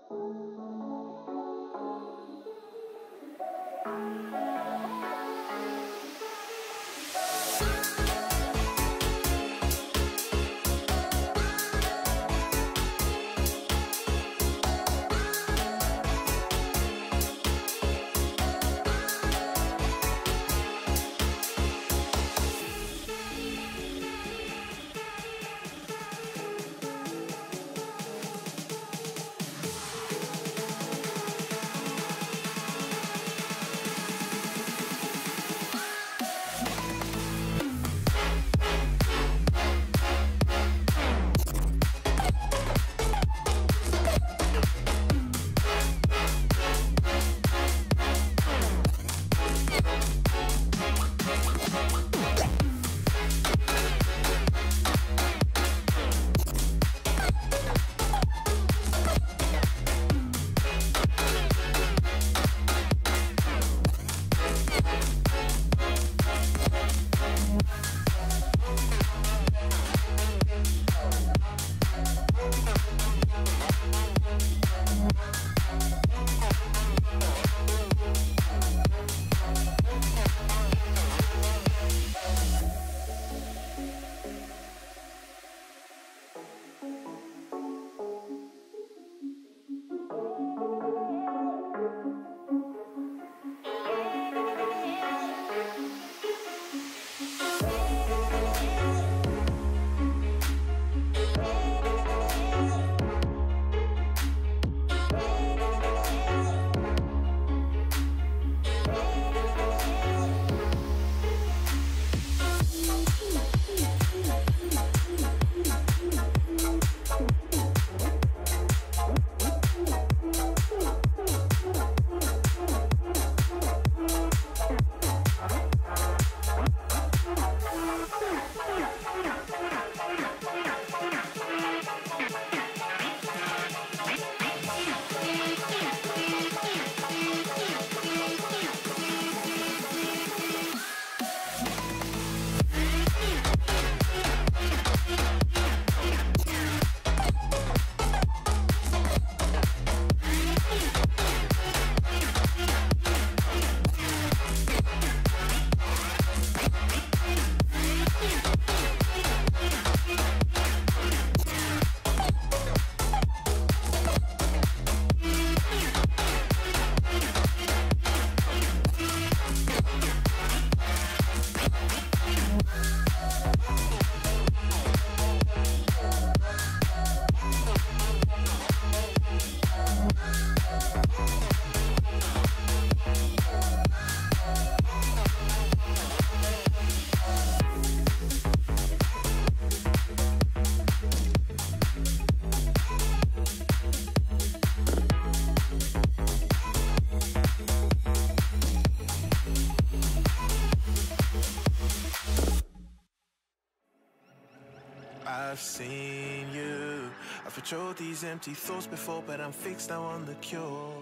I've seen you. I've patrolled these empty thoughts before, but I'm fixed now on the cure.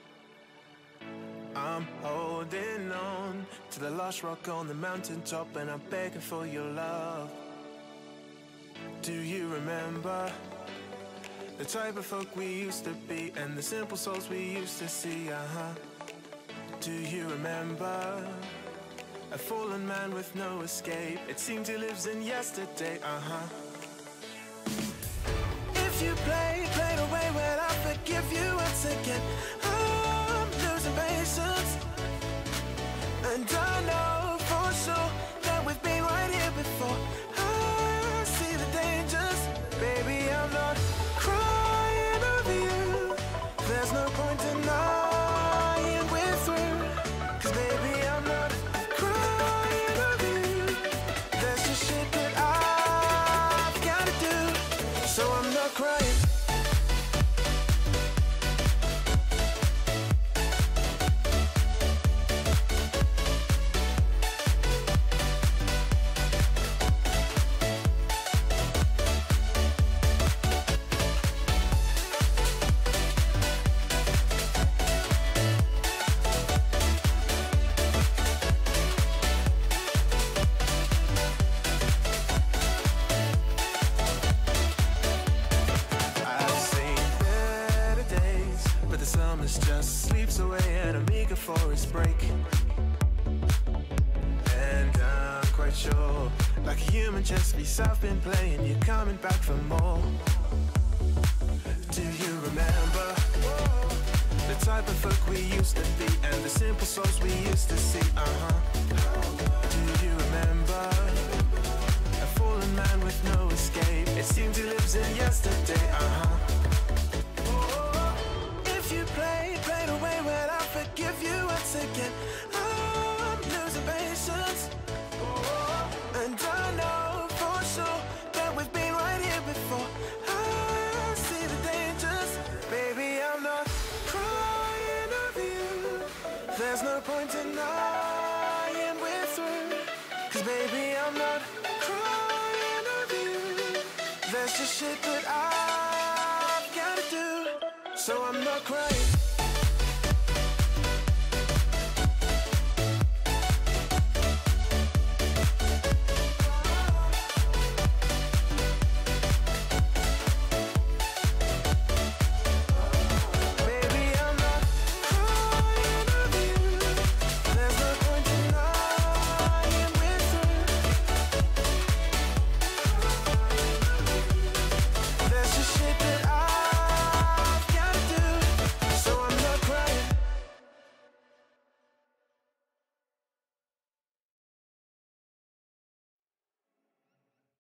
I'm holding on to the last rock on the mountaintop, and I'm begging for your love. Do you remember the type of folk we used to be, and the simple souls we used to see? Do you remember a fallen man with no escape? It seems he lives in yesterday. If you play away, well, I forgive you once again. I'm losing patience, and I know for sure that we've been right here before. I see the dangers, baby, I'm not crying over you. There's no point denying we're through, 'cause baby, I'm not crying over you. There's just shit that I've gotta do, so I'm not crying. Thomas just sleeps away at Amiga for his break. And I'm quite sure, like a human chess piece I've been playing, you're coming back for more. Do you remember the type of folk we used to be and the simple souls we used to see? Do you remember a fallen man with no escape? It seems he lives in yesterday. If you played away, well, I'll forgive you once again. I'm losing patience, and I know for sure that we've been right here before. I see the dangers, baby, I'm not crying over you. There's no point denying we're through, 'cause baby, I'm not crying over you. There's just shit that I've gotta do, so I'm not crying.